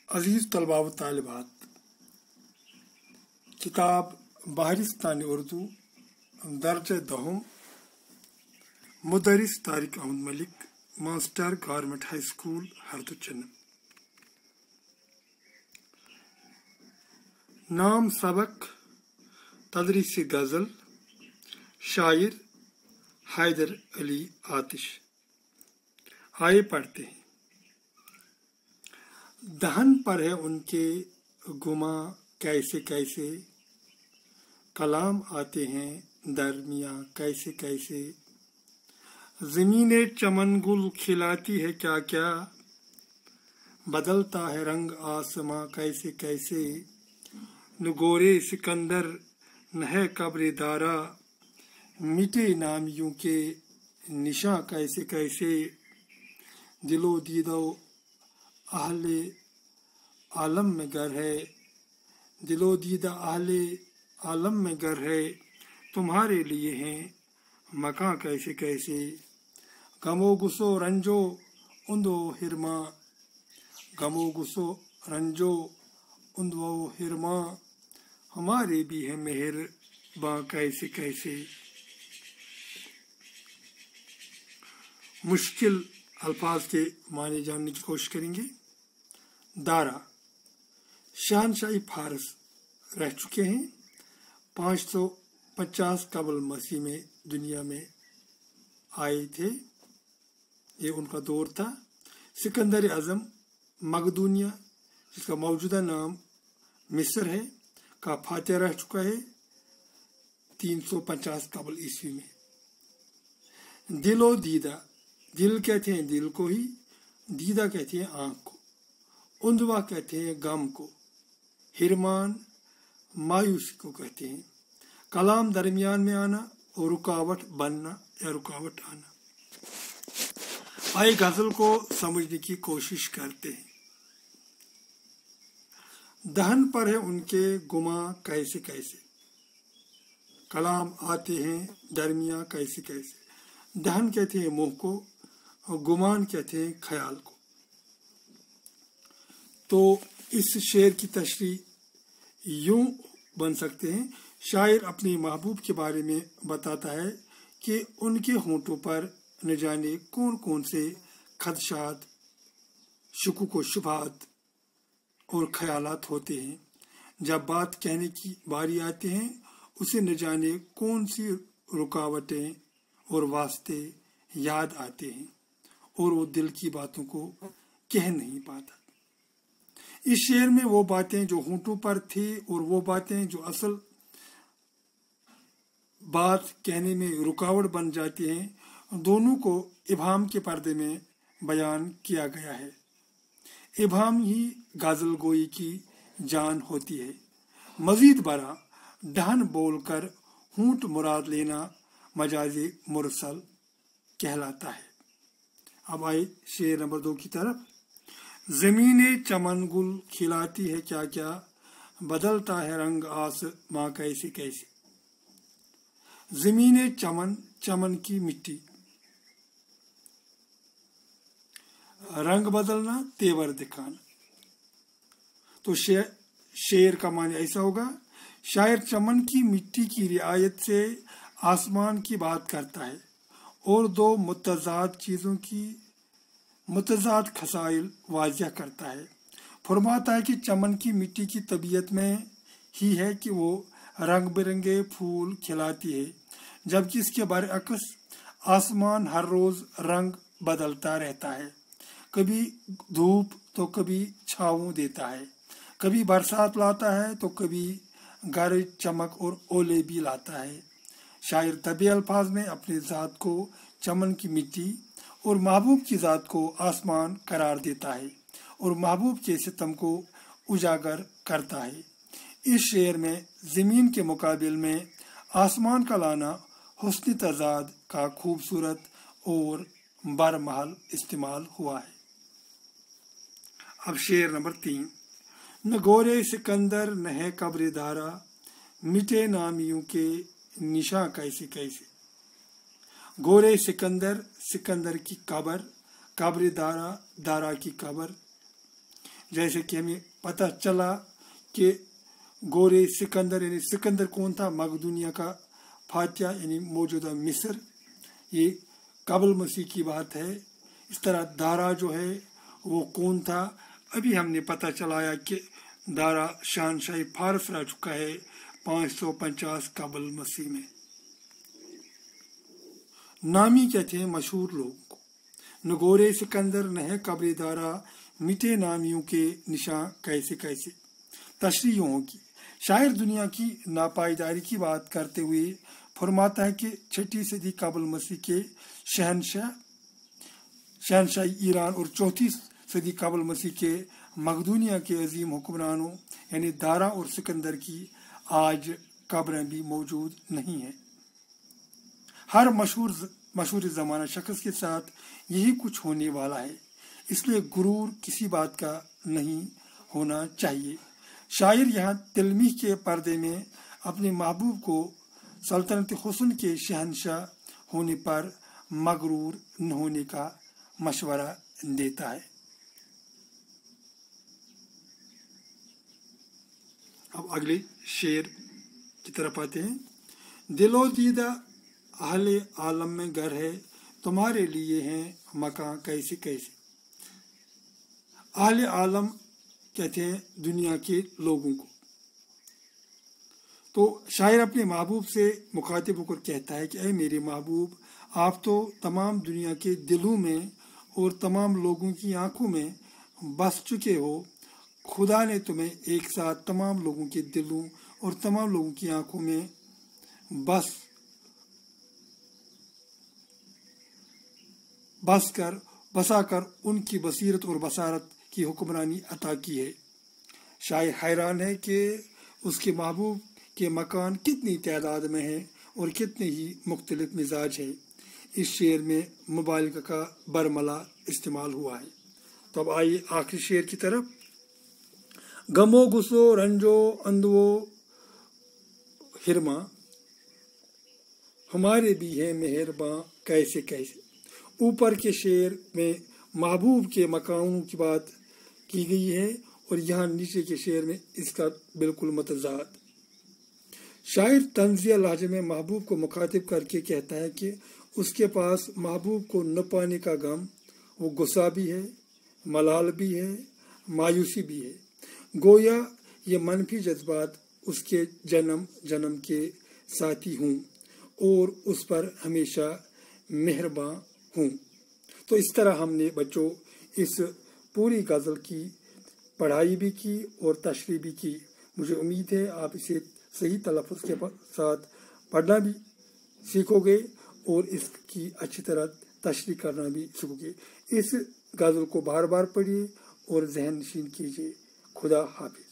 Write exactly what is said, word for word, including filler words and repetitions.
अजीज़ तलबा व तालिबात, किताब बहरिस्तान उर्दू दर्ज दहम मुदरिस Tariq Ahmad Malik master government high school Harduchan. नाम सबक तदरीसी गज़ल, शायर हैदर अली आतिश। आइए पढ़ते हैं। दहन पर है उनके गुमा कैसे कैसे, कलाम आते हैं दरमिया कैसे कैसे। ज़मीने चमन गुल खिलाती है क्या क्या, बदलता है रंग आसमां कैसे कैसे। न गोरे सिकंदर न है कब्र दारा, मिटे नामियों के निशा कैसे कैसे। दिलो दीदो अहले आलम में गर है, दिलो दीदा अहले आलम में गर है। तुम्हारे लिए हैं मकां कैसे कैसे। गमो गुसो रंजो उन्दो हिरमा, गमो गुसो रंजो उन्दो हिरमा। हमारे भी है मेहर बां कैसे कैसे। मुश्किल अल्फाज के माने जानने की कोशिश करेंगे। दारा शहनशाही फारस रह चुके हैं। पाँच सौ पचास कबल मसीह में दुनिया में आए थे, ये उनका दौर था। सिकंदर आज़म मकदूनिया, जिसका मौजूदा नाम मिस्र है, का फातह रह चुका है तीन सौ पचास कबल ईस्वी में। दिलो दीदा, दिल कहते हैं दिल को ही, दीदा कहते हैं आँख को, उन्दवा कहते हैं गम को, हिरमान मायूसी को कहते हैं। कलाम दरमियान में आना और रुकावट बनना या रुकावट आना। आइए गजल को समझने की कोशिश करते हैं। दहन पर है उनके गुमा कैसे कैसे, कलाम आते हैं दरमिया कैसे कैसे। दहन कहते हैं मुंह को और गुमान कहते हैं ख्याल को। तो इस शेर की तशरीह यूं बन सकते हैं। शायर अपने महबूब के बारे में बताता है कि उनके होंठों पर न जाने कौन कौन से खदशात, शुकूक व शुबहात और ख्यालात होते हैं। जब बात कहने की बारी आती है, उसे न जाने कौन सी रुकावटें और वास्ते याद आते हैं और वो दिल की बातों को कह नहीं पाता। इस शेर में वो बातें जो होंठों पर थी और वो बातें जो असल बात कहने में रुकावट बन जाती हैं, दोनों को इबाम के पर्दे में बयान किया गया है। इबाम ही गाजल गोई की जान होती है। मजीद बरा डहन बोलकर होंठ मुराद लेना मजाजी मुरसल कहलाता है। अब आए शेर नंबर दो की तरफ। ज़मीने चमन गुल खिलाती है क्या क्या, बदलता है रंग आसमां कैसे कैसे। ज़मीने चमन, चमन की मिट्टी, रंग बदलना तेवर दिखाना। तो शेर शेर का माने ऐसा होगा, शायर चमन की मिट्टी की रियायत से आसमान की बात करता है और दो मुतज़ाद चीज़ों की मुतज़ाद खसाइल वाज़िह करता है। फरमाता है कि चमन की मिट्टी की तबीयत में ही है कि वो रंग बिरंगे फूल खिलाती है, जबकि इसके बरअक्स आसमान हर रोज़ रंग बदलता रहता है। कभी धूप तो कभी छाँव देता है, कभी बरसात लाता है तो कभी गरज चमक और ओले भी लाता है। शायर तभी अल्फाज में अपनी ज़ात को चमन की मिट्टी और महबूब की ज़ात को आसमान करार देता है और महबूब के सितम को उजागर करता है। इस शेर में ज़मीन के मुकाबिल में आसमान का लाना हुस्न तज़ाद का खूबसूरत और बरमहल इस्तेमाल हुआ है। अब शेर नंबर तीन। न गोरे सिकंदर न है कब्र दारा, मिटे नामियों के निशा कैसे कैसे। गोरे सिकंदर, सिकंदर की कब्र, कब्र दारा, दारा की कब्र। जैसे कि हमें पता चला कि गोरे सिकंदर यानी सिकंदर कौन था, मकदूनिया का फातिया यानी मौजूदा मिस्र, ये काबुल मसीह की बात है। इस तरह दारा जो है वो कौन था, अभी हमने पता चलाया कि दारा शहनशाही फारस रह चुका है पाँच सौ पचास काबुल मसीह में। नामी कहते हैं मशहूर लोगों को, न गोरे सिकंदर न है कब्र दारा, मिटे नामियों के निशान कैसे कैसे। तशरीहों की शायर दुनिया की नापायदारी की बात करते हुए फरमाता है कि छठी सदी काबुल मसीह के शहनशाह शहनशाही ईरान और चौथी सदी काबुल मसीह के मकदूनिया के अजीम हुक्मरानों यानी दारा और सिकंदर की आज कब्रें भी मौजूद नहीं है। हर मशहूर मशहूर ज़माना शख्स के साथ यही कुछ होने वाला है, इसलिए गुरूर किसी बात का नहीं होना चाहिए। शायर यहाँ तिलमी के पर्दे में अपने महबूब को सल्तनत हुस्न के शहनशाह होने पर मगरूर न होने का मशवरा देता है। अब अगले शेर की तरफ आते हैं। दिलो दीदा अहले आलम में घर है, तुम्हारे लिए हैं मकान कैसे कैसे। अहले आलम कहते हैं दुनिया के लोगों को। तो शायर अपने महबूब से मुखातिब होकर कहता है कि ऐ मेरे महबूब, आप तो तमाम दुनिया के दिलों में और तमाम लोगों की आंखों में बस चुके हो। खुदा ने तुम्हें एक साथ तमाम लोगों के दिलों और तमाम लोगों की आंखों में बस बस कर बसा कर उनकी बसीरत और बसारत की हुक्मरानी अता की है। शायर हैरान है कि उसके महबूब के मकान कितनी तादाद में है और कितने ही मुख्तलिफ मिजाज है। इस शेर में मुबालगा का बरमला इस्तेमाल हुआ है। तो अब आइए आखिरी शेर की तरफ। गमो गुस्सो रंजो अंधवो हिरमा, हमारे भी है मेहरबान कैसे कैसे। ऊपर के शेर में महबूब के मकानों की बात की गई है और यहाँ नीचे के शेर में इसका बिल्कुल मतजाद। शायर तंजिया लहजे में महबूब को मुखातिब करके कहता है कि उसके पास महबूब को न पाने का गम, वो गुस्सा भी है, मलाल भी है, मायूसी भी है। गोया ये मनफी जज्बात उसके जन्म जन्म के साथी हूँ और उस पर हमेशा मेहरबान हूँ। तो इस तरह हमने बच्चों इस पूरी गज़ल की पढ़ाई भी की और तशरीह भी की। मुझे उम्मीद है आप इसे सही तलफ़ुज़ के साथ पढ़ना भी सीखोगे और इसकी अच्छी तरह तशरीह करना भी सीखोगे। इस गज़ल को बार बार पढ़िए और ज़हन नशीन कीजिए। खुदा हाफिज़।